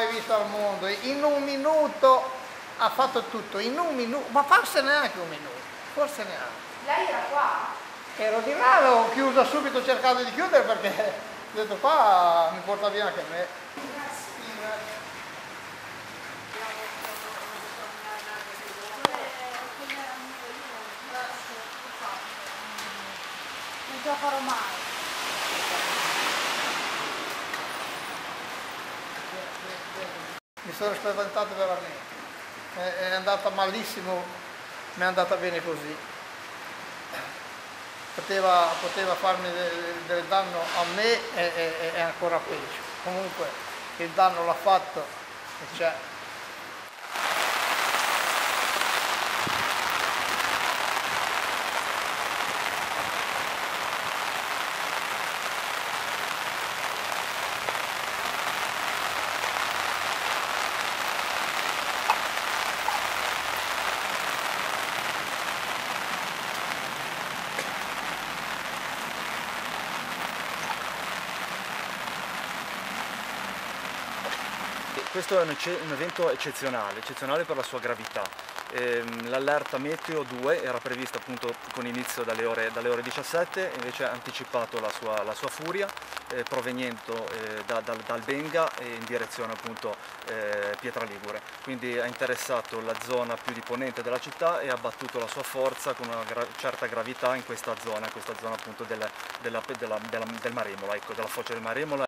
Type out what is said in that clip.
visto al mondo, in un minuto ha fatto tutto, in un minuto, ma forse neanche un minuto, forse neanche. Lei era qua? Ero di là, avevo chiuso subito cercando di chiudere perché ho detto qua mi porta via anche me. Non ce la farò mai. Mi sono spaventato veramente, è andata malissimo, mi è andata bene così. Poteva farmi del danno a me e ancora peggio. Comunque il danno l'ha fatto e c'è. Questo è un evento eccezionale per la sua gravità. L'allerta meteo 2 era prevista appunto con inizio dalle ore 17, invece ha anticipato la sua furia proveniente dal Benga e in direzione appunto Pietra Ligure. Quindi ha interessato la zona più di ponente della città e ha battuto la sua forza con una certa gravità in questa zona appunto del Maremola, ecco, della foce del Maremola.